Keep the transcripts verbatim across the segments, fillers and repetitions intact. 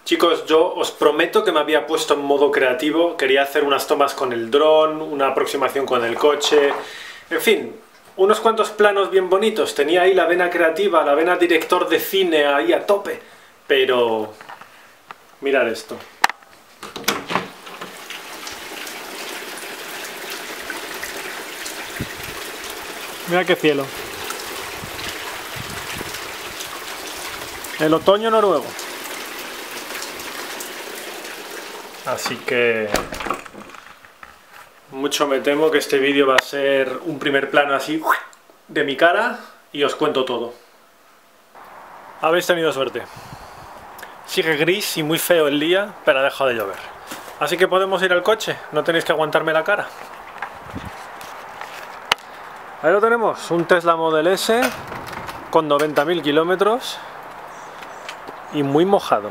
Chicos, yo os prometo que me había puesto en modo creativo, quería hacer unas tomas con el dron, una aproximación con el coche, en fin, unos cuantos planos bien bonitos, tenía ahí la vena creativa, la vena director de cine ahí a tope, pero... mirad esto. Mira qué cielo. El otoño noruego. Así que... mucho me temo que este vídeo va a ser un primer plano así de mi cara y os cuento todo. Habéis tenido suerte. Sigue gris y muy feo el día, pero ha dejado de llover. Así que podemos ir al coche, no tenéis que aguantarme la cara. Ahí lo tenemos, un Tesla Model S con noventa mil kilómetros y muy mojado.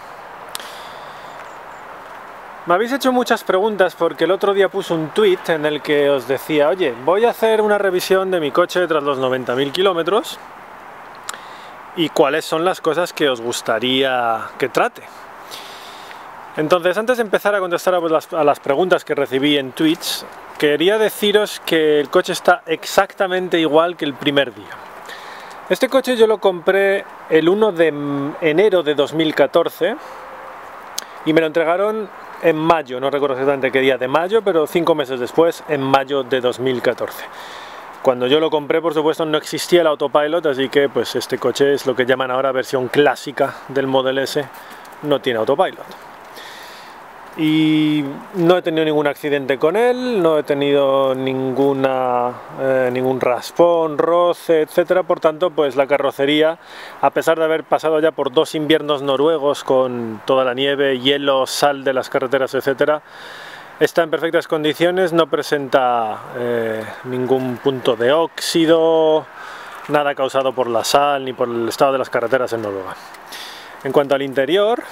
Me habéis hecho muchas preguntas porque el otro día puse un tweet en el que os decía, oye, voy a hacer una revisión de mi coche tras los noventa mil kilómetros y cuáles son las cosas que os gustaría que trate. Entonces, antes de empezar a contestar a las, a las preguntas que recibí en tweets, quería deciros que el coche está exactamente igual que el primer día. Este coche yo lo compré el uno de enero de dos mil catorce y me lo entregaron en mayo, no recuerdo exactamente qué día de mayo, pero cinco meses después, en mayo de dos mil catorce. Cuando yo lo compré, por supuesto, no existía el autopilot, así que pues este coche es lo que llaman ahora versión clásica del Model S, no tiene autopilot. Y no he tenido ningún accidente con él, no he tenido ninguna, eh, ningún raspón, roce, etcétera. Por tanto, pues la carrocería, a pesar de haber pasado ya por dos inviernos noruegos con toda la nieve, hielo, sal de las carreteras, etcétera, está en perfectas condiciones, no presenta eh, ningún punto de óxido, nada causado por la sal ni por el estado de las carreteras en Noruega. En cuanto al interior,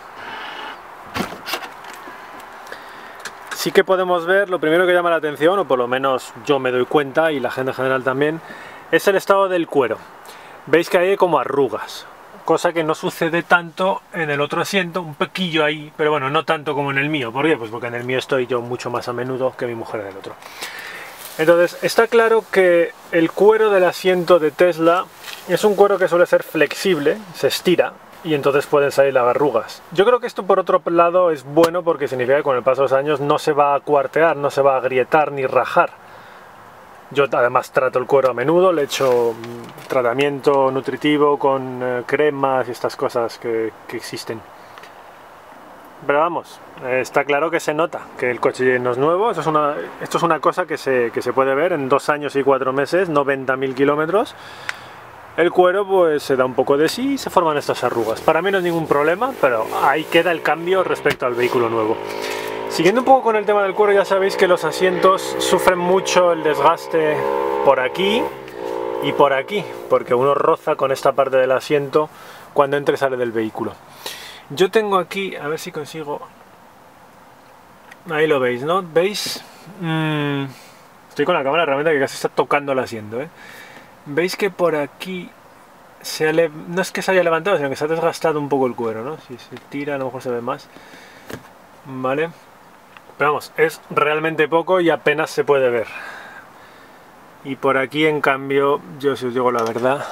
sí que podemos ver, lo primero que llama la atención, o por lo menos yo me doy cuenta y la gente en general también, es el estado del cuero. Veis que hay como arrugas, cosa que no sucede tanto en el otro asiento, un poquillo ahí, pero bueno, no tanto como en el mío. ¿Por qué? Pues porque en el mío estoy yo mucho más a menudo que mi mujer en el otro. Entonces, está claro que el cuero del asiento de Tesla es un cuero que suele ser flexible, se estira, y entonces pueden salir las arrugas. Yo creo que esto por otro lado es bueno porque significa que con el paso de los años no se va a cuartear, no se va a agrietar ni rajar. Yo además trato el cuero a menudo, le echo tratamiento nutritivo con eh, cremas y estas cosas que, que existen. Pero vamos, eh, está claro que se nota que el coche no es nuevo. Esto es una, esto es una cosa que se, que se puede ver en dos años y cuatro meses, noventa mil kilómetros. El cuero pues se da un poco de sí y se forman estas arrugas. Para mí no es ningún problema, pero ahí queda el cambio respecto al vehículo nuevo. Siguiendo un poco con el tema del cuero, ya sabéis que los asientos sufren mucho el desgaste por aquí y por aquí, porque uno roza con esta parte del asiento cuando entra y sale del vehículo. Yo tengo aquí, a ver si consigo... ahí lo veis, ¿no? ¿Veis? Mm, estoy con la cámara realmente que casi está tocando el asiento, ¿eh? Veis que por aquí se ha no es que se haya levantado, sino que se ha desgastado un poco el cuero, ¿no? Si se tira a lo mejor se ve más. Vale. Pero vamos, es realmente poco y apenas se puede ver. Y por aquí, en cambio, yo si os digo la verdad,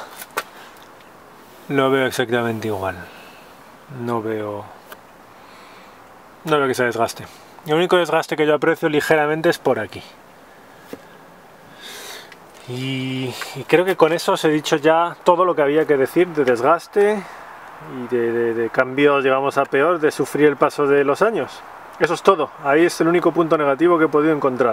lo veo exactamente igual. No veo... no veo que se desgaste. El único desgaste que yo aprecio ligeramente es por aquí. Y, y creo que con eso os he dicho ya todo lo que había que decir de desgaste y de, de, de cambios, digamos, a peor, de sufrir el paso de los años. Eso es todo, ahí es el único punto negativo que he podido encontrar.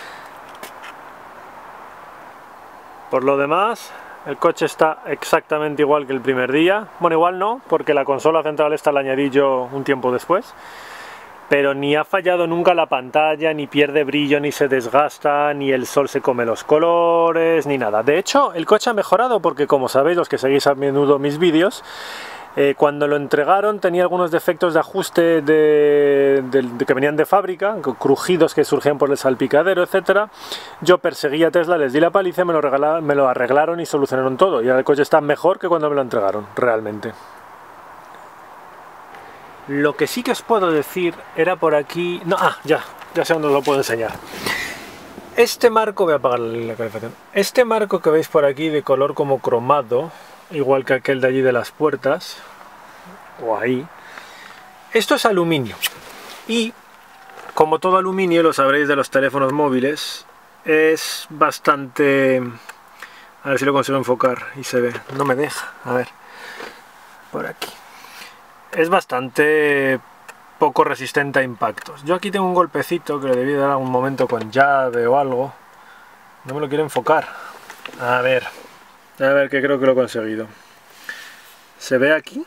Por lo demás, el coche está exactamente igual que el primer día. Bueno, igual no, porque la consola central esta la añadí yo un tiempo después. Pero ni ha fallado nunca la pantalla, ni pierde brillo, ni se desgasta, ni el sol se come los colores, ni nada. De hecho, el coche ha mejorado porque, como sabéis, los que seguís a menudo mis vídeos, eh, cuando lo entregaron tenía algunos defectos de ajuste de, de, de, que venían de fábrica, crujidos que surgían por el salpicadero, etcétera. Yo perseguí a Tesla, les di la paliza, me lo, regalaron, me lo arreglaron y solucionaron todo. Y ahora el coche está mejor que cuando me lo entregaron, realmente. Lo que sí que os puedo decir era por aquí... No, ah, ya, ya sé dónde os lo puedo enseñar. Este marco, voy a apagar la calefacción. Este marco que veis por aquí de color como cromado, igual que aquel de allí de las puertas, o ahí, esto es aluminio. Y, como todo aluminio, lo sabréis de los teléfonos móviles, es bastante... A ver si lo consigo enfocar y se ve. No me deja, a ver, por aquí. Es bastante poco resistente a impactos. Yo aquí tengo un golpecito que le debí dar algún momento con llave o algo. No me lo quiero enfocar. A ver, a ver que creo que lo he conseguido. ¿Se ve aquí?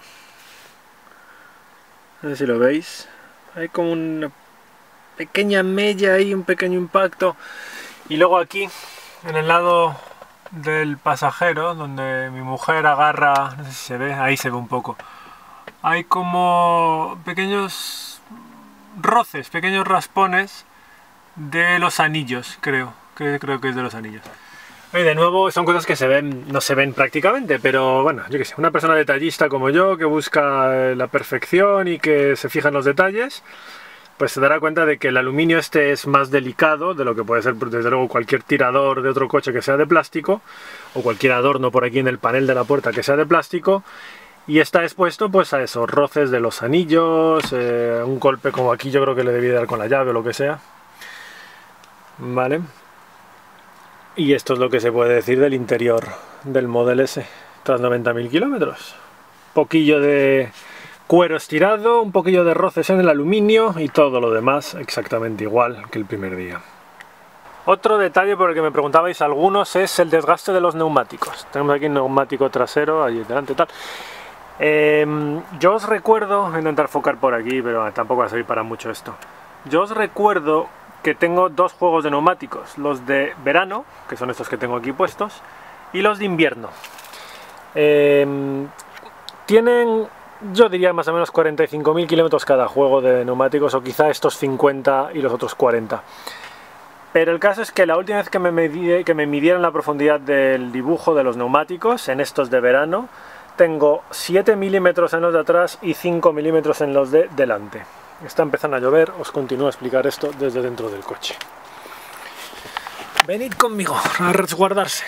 No sé si lo veis. Hay como una pequeña mella ahí, un pequeño impacto. Y luego aquí, en el lado del pasajero, donde mi mujer agarra, no sé si se ve, ahí se ve un poco. Hay como pequeños roces, pequeños raspones de los anillos, creo, que creo que es de los anillos. Y de nuevo son cosas que se ven, no se ven prácticamente, pero bueno, yo qué sé, una persona detallista como yo, que busca la perfección y que se fija en los detalles, pues se dará cuenta de que el aluminio este es más delicado de lo que puede ser desde luego cualquier tirador de otro coche que sea de plástico, o cualquier adorno por aquí en el panel de la puerta que sea de plástico. Y está expuesto pues a esos roces de los anillos, eh, un golpe como aquí yo creo que le debí dar con la llave o lo que sea. Vale. Y esto es lo que se puede decir del interior del Model S, tras noventa mil kilómetros. Poquillo de cuero estirado, un poquillo de roces en el aluminio y todo lo demás exactamente igual que el primer día. Otro detalle por el que me preguntabais algunos es el desgaste de los neumáticos. Tenemos aquí un neumático trasero, allí delante tal. Eh, yo os recuerdo, voy a intentar enfocar por aquí, pero tampoco va a servir para mucho esto. Yo os recuerdo que tengo dos juegos de neumáticos, los de verano, que son estos que tengo aquí puestos, y los de invierno. Eh, tienen, yo diría más o menos cuarenta y cinco mil kilómetros cada juego de neumáticos, o quizá estos cincuenta y los otros cuarenta. Pero el caso es que la última vez que me, medí, que me midieron la profundidad del dibujo de los neumáticos, en estos de verano, tengo siete milímetros en los de atrás y cinco milímetros en los de delante. Está empezando a llover, os continúo a explicar esto desde dentro del coche. Venid conmigo a resguardarse.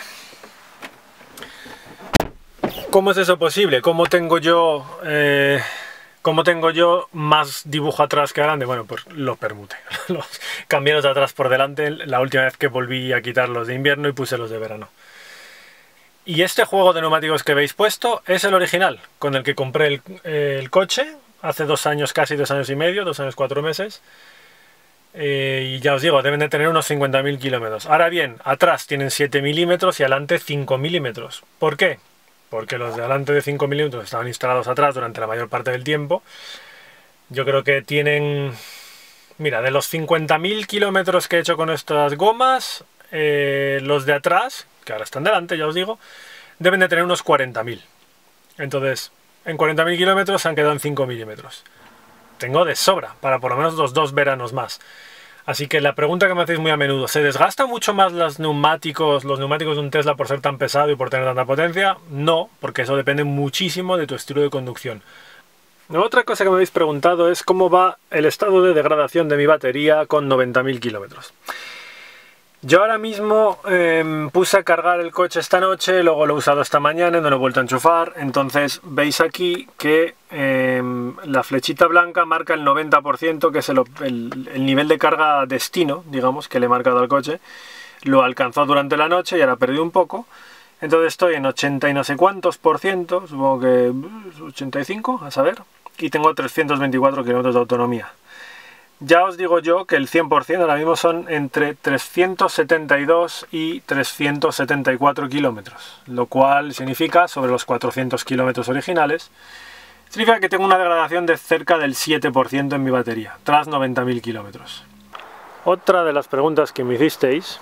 ¿Cómo es eso posible? ¿Cómo tengo yo, eh, cómo tengo yo más dibujo atrás que adelante? Bueno, pues lo permuté. Los cambié los de atrás por delante la última vez que volví a quitar los de invierno y puse los de verano. Y este juego de neumáticos que veis puesto es el original, con el que compré el, eh, el coche hace dos años, casi dos años y medio, dos años, cuatro meses. Eh, y ya os digo, deben de tener unos cincuenta mil kilómetros. Ahora bien, atrás tienen siete milímetros y adelante cinco milímetros. ¿Por qué? Porque los de adelante de cinco milímetros estaban instalados atrás durante la mayor parte del tiempo. Yo creo que tienen... Mira, de los cincuenta mil kilómetros que he hecho con estas gomas, eh, los de atrás, que ahora están delante, ya os digo, deben de tener unos cuarenta mil. Entonces, en cuarenta mil kilómetros se han quedado en cinco milímetros. Tengo de sobra, para por lo menos los dos veranos más. Así que la pregunta que me hacéis muy a menudo, ¿se desgasta mucho más los neumáticos, los neumáticos de un Tesla por ser tan pesado y por tener tanta potencia? No, porque eso depende muchísimo de tu estilo de conducción. Otra cosa que me habéis preguntado es cómo va el estado de degradación de mi batería con noventa mil kilómetros. Yo ahora mismo eh, puse a cargar el coche esta noche, luego lo he usado esta mañana, no lo he vuelto a enchufar, entonces veis aquí que eh, la flechita blanca marca el noventa por ciento, que es el, el, el nivel de carga destino, digamos, que le he marcado al coche. Lo alcanzó durante la noche y ahora perdió un poco, entonces estoy en ochenta y no sé cuántos por ciento, supongo que ochenta y cinco, a saber, y tengo trescientos veinticuatro kilómetros de autonomía. Ya os digo yo que el cien por cien ahora mismo son entre trescientos setenta y dos y trescientos setenta y cuatro kilómetros, lo cual significa, sobre los cuatrocientos kilómetros originales, significa que tengo una degradación de cerca del siete por ciento en mi batería, tras noventa mil kilómetros. Otra de las preguntas que me hicisteis,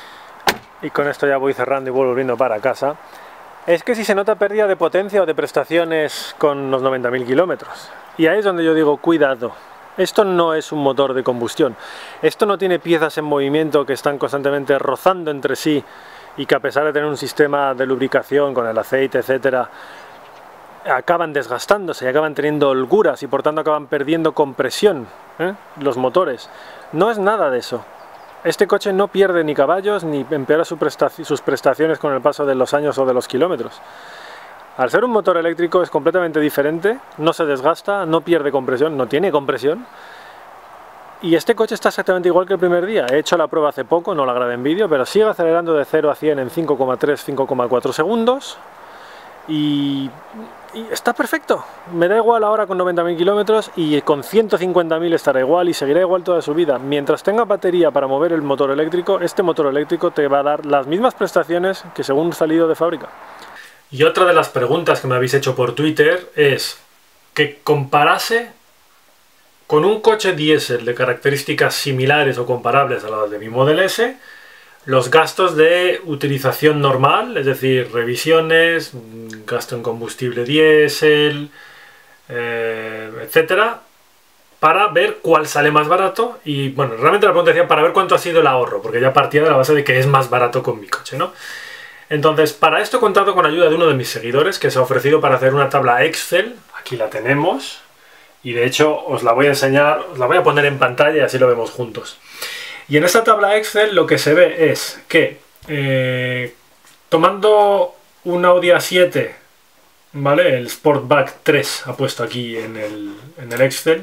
y con esto ya voy cerrando y vuelvo volviendo para casa, es que si se nota pérdida de potencia o de prestaciones con los noventa mil kilómetros. Y ahí es donde yo digo, cuidado. Esto no es un motor de combustión, esto no tiene piezas en movimiento que están constantemente rozando entre sí y que a pesar de tener un sistema de lubricación con el aceite, etcétera, acaban desgastándose y acaban teniendo holguras y por tanto acaban perdiendo compresión, ¿eh? los motores. No es nada de eso. Este coche no pierde ni caballos ni empeora su prestaci- sus prestaciones con el paso de los años o de los kilómetros. Al ser un motor eléctrico es completamente diferente, no se desgasta, no pierde compresión, no tiene compresión. Y este coche está exactamente igual que el primer día. He hecho la prueba hace poco, no la grabé en vídeo, pero sigue acelerando de cero a cien en cinco coma tres a cinco coma cuatro segundos. Y, y está perfecto. Me da igual ahora con noventa mil kilómetros y con ciento cincuenta mil estará igual y seguirá igual toda su vida. Mientras tenga batería para mover el motor eléctrico, este motor eléctrico te va a dar las mismas prestaciones que según salido de fábrica. Y otra de las preguntas que me habéis hecho por Twitter es que comparase con un coche diésel de características similares o comparables a las de mi Model S, los gastos de utilización normal, es decir, revisiones, gasto en combustible diésel, eh, etcétera, para ver cuál sale más barato. Y bueno, realmente la pregunta decía para ver cuánto ha sido el ahorro, porque ya partía de la base de que es más barato con mi coche, ¿no? Entonces, para esto he contado con ayuda de uno de mis seguidores que se ha ofrecido para hacer una tabla Excel. Aquí la tenemos. Y de hecho os la voy a enseñar, os la voy a poner en pantalla y así lo vemos juntos. Y en esta tabla Excel lo que se ve es que eh, tomando un Audi A siete, ¿vale? El Sportback tres ha puesto aquí en el, en el Excel.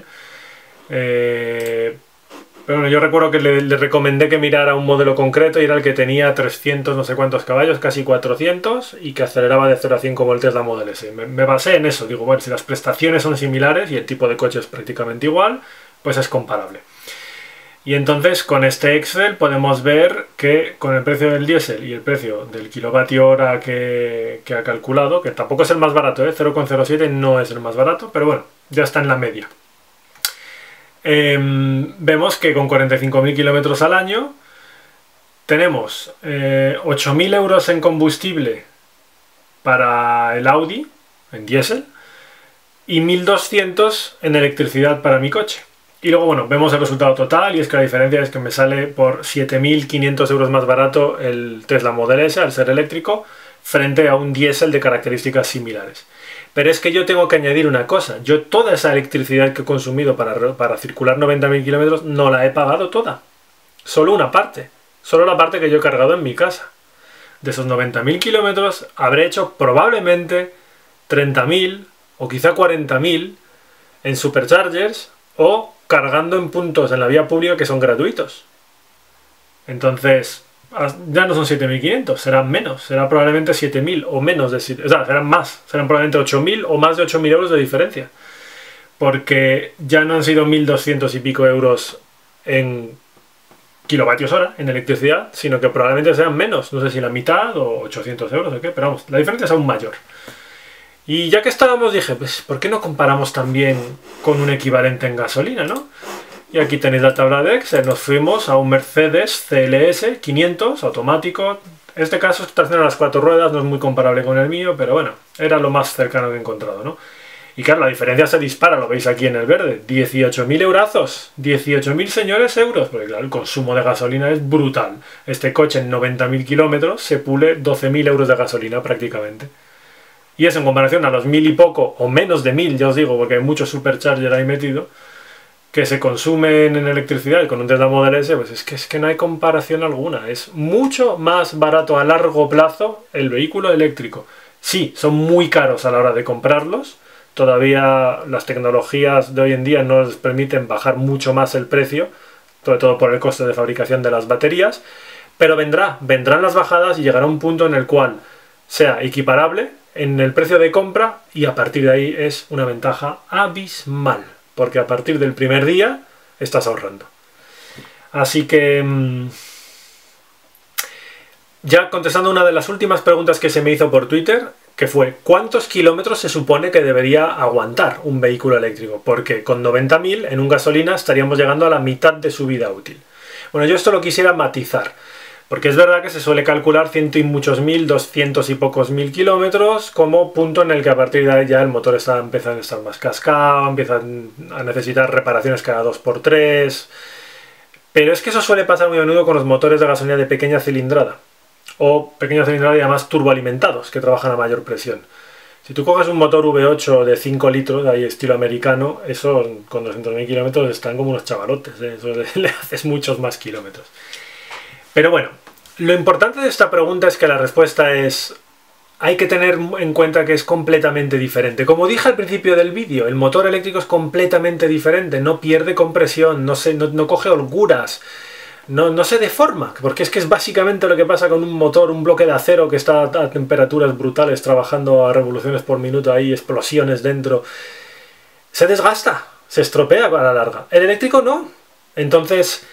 Eh, pero bueno, yo recuerdo que le, le recomendé que mirara un modelo concreto y era el que tenía trescientos no sé cuántos caballos, casi cuatrocientos, y que aceleraba de cero a cien como el Tesla Model S. Me, me basé en eso, digo, bueno, si las prestaciones son similares y el tipo de coche es prácticamente igual, pues es comparable. Y entonces con este Excel podemos ver que con el precio del diésel y el precio del kilovatio hora que, que ha calculado, que tampoco es el más barato, ¿eh? cero coma cero siete no es el más barato, pero bueno, ya está en la media. Eh, vemos que con cuarenta y cinco mil kilómetros al año tenemos eh, ocho mil euros en combustible para el Audi, en diésel, y mil doscientos en electricidad para mi coche. Y luego, bueno, vemos el resultado total y es que la diferencia es que me sale por siete mil quinientos euros más barato el Tesla Model S al ser eléctrico frente a un diésel de características similares. Pero es que yo tengo que añadir una cosa. Yo toda esa electricidad que he consumido para, para circular noventa mil kilómetros no la he pagado toda. Solo una parte. Solo la parte que yo he cargado en mi casa. De esos noventa mil kilómetros habré hecho probablemente treinta mil o quizá cuarenta mil en superchargers o cargando en puntos en la vía pública que son gratuitos. Entonces, ya no son siete mil quinientos, serán menos, será probablemente siete mil o menos de siete, o sea, serán más, serán probablemente ocho mil o más de ocho mil euros de diferencia. Porque ya no han sido mil doscientos y pico euros en kilovatios hora, en electricidad, sino que probablemente sean menos, no sé si la mitad o ochocientos euros o qué, pero vamos, la diferencia es aún mayor. Y ya que estábamos dije, pues ¿por qué no comparamos también con un equivalente en gasolina, no? Y aquí tenéis la tabla de Excel, nos fuimos a un Mercedes C L S quinientos automático. En este caso tracción a las cuatro ruedas, no es muy comparable con el mío, pero bueno, era lo más cercano que he encontrado, ¿no? Y claro, la diferencia se dispara, lo veis aquí en el verde, dieciocho mil eurazos, dieciocho mil señores euros, porque claro, el consumo de gasolina es brutal. Este coche en noventa mil kilómetros se pule doce mil euros de gasolina prácticamente. Y eso en comparación a los mil y poco, o menos de mil, ya os digo, porque hay muchos supercharger ahí metido, que se consumen en electricidad y con un Tesla Model S, pues es que, es que no hay comparación alguna. Es mucho más barato a largo plazo el vehículo eléctrico. Sí, son muy caros a la hora de comprarlos. Todavía las tecnologías de hoy en día no les permiten bajar mucho más el precio, sobre todo por el coste de fabricación de las baterías, pero vendrá, vendrán las bajadas y llegará un punto en el cual sea equiparable en el precio de compra y a partir de ahí es una ventaja abismal, porque a partir del primer día estás ahorrando. Así que mmm, ya contestando una de las últimas preguntas que se me hizo por Twitter, que fue ¿cuántos kilómetros se supone que debería aguantar un vehículo eléctrico? Porque con noventa mil en un gasolina estaríamos llegando a la mitad de su vida útil. Bueno, yo esto lo quisiera matizar, porque es verdad que se suele calcular ciento y muchos mil, doscientos y pocos mil kilómetros como punto en el que a partir de ahí ya el motor está empezando a estar más cascado, empieza a necesitar reparaciones cada dos por tres. Pero es que eso suele pasar muy a menudo con los motores de gasolina de pequeña cilindrada, o pequeña cilindrada y además turboalimentados, que trabajan a mayor presión. Si tú coges un motor V ocho de cinco litros, ahí estilo americano, eso con doscientos mil kilómetros están como unos chavalotes, ¿eh? Eso le, le haces muchos más kilómetros. Pero bueno, lo importante de esta pregunta es que la respuesta es... Hay que tener en cuenta que es completamente diferente. Como dije al principio del vídeo, el motor eléctrico es completamente diferente, no pierde compresión, no, se, no, no coge holguras, no, no se deforma, porque es que es básicamente lo que pasa con un motor, un bloque de acero que está a temperaturas brutales, trabajando a revoluciones por minuto, ahí explosiones dentro. Se desgasta, se estropea a la larga. El eléctrico no. Entonces,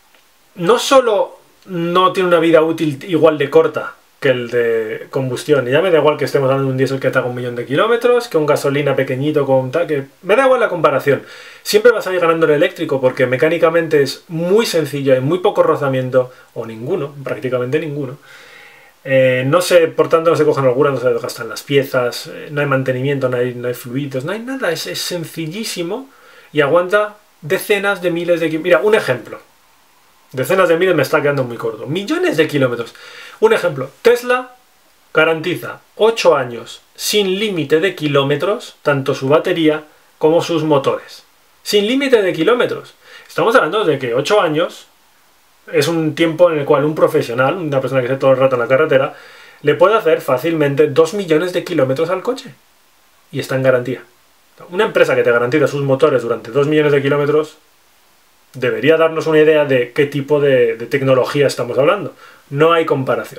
no solo no tiene una vida útil igual de corta que el de combustión, y ya me da igual que estemos hablando de un diésel que te haga un millón de kilómetros, que un gasolina pequeñito con tal, que me da igual la comparación. Siempre vas a ir ganando el eléctrico porque mecánicamente es muy sencillo, hay muy poco rozamiento, o ninguno, prácticamente ninguno. Eh, no se, por tanto no se cogen holguras, no se desgastan las piezas, eh, no hay mantenimiento, no hay, no hay fluidos, no hay nada, es, es sencillísimo y aguanta decenas de miles de kilómetros. Mira, un ejemplo. Decenas de miles me está quedando muy corto. Millones de kilómetros. Un ejemplo. Tesla garantiza ocho años sin límite de kilómetros, tanto su batería como sus motores. Sin límite de kilómetros. Estamos hablando de que ocho años es un tiempo en el cual un profesional, una persona que esté todo el rato en la carretera, le puede hacer fácilmente dos millones de kilómetros al coche. Y está en garantía. Una empresa que te garantiza sus motores durante dos millones de kilómetros debería darnos una idea de qué tipo de, de tecnología estamos hablando. No hay comparación.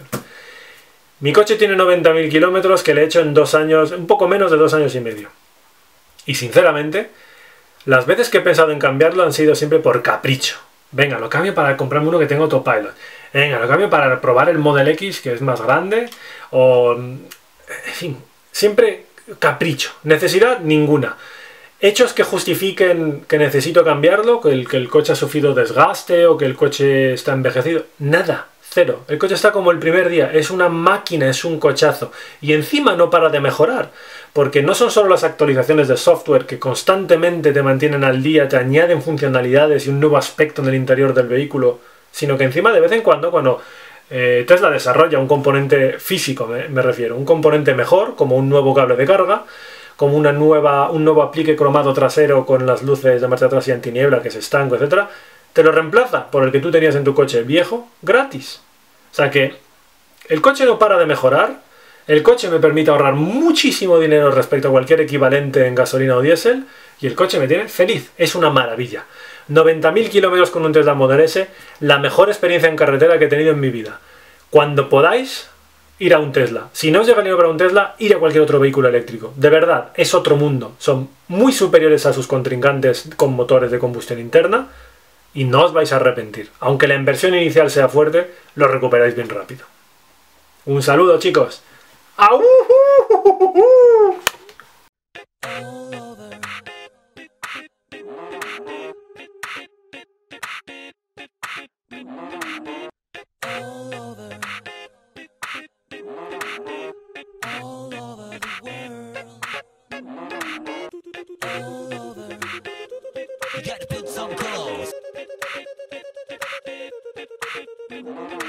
Mi coche tiene noventa mil kilómetros que le he hecho en dos años, un poco menos de dos años y medio. Y sinceramente, las veces que he pensado en cambiarlo han sido siempre por capricho. Venga, lo cambio para comprarme uno que tenga autopilot. Venga, lo cambio para probar el Model X, que es más grande. O... en fin, siempre capricho. Necesidad ninguna. Hechos que justifiquen que necesito cambiarlo, que el, que el coche ha sufrido desgaste o que el coche está envejecido. Nada, cero. El coche está como el primer día, es una máquina, es un cochazo. Y encima no para de mejorar, porque no son solo las actualizaciones de software que constantemente te mantienen al día, te añaden funcionalidades y un nuevo aspecto en el interior del vehículo, sino que encima de vez en cuando, cuando eh, Tesla desarrolla un componente físico, me, me refiero, un componente mejor, como un nuevo cable de carga, como una nueva, un nuevo aplique cromado trasero con las luces de marcha atrás y antiniebla, que es estanco, etcétera, te lo reemplaza por el que tú tenías en tu coche viejo, gratis. O sea que el coche no para de mejorar, el coche me permite ahorrar muchísimo dinero respecto a cualquier equivalente en gasolina o diésel, y el coche me tiene feliz, es una maravilla. noventa mil kilómetros con un Tesla Model S, la mejor experiencia en carretera que he tenido en mi vida. Cuando podáis, ir a un Tesla. Si no os llega el dinero para un Tesla, ir a cualquier otro vehículo eléctrico. De verdad, es otro mundo. Son muy superiores a sus contrincantes con motores de combustión interna y no os vais a arrepentir. Aunque la inversión inicial sea fuerte, lo recuperáis bien rápido. Un saludo, chicos. ¡Au! You gotta put some clothes.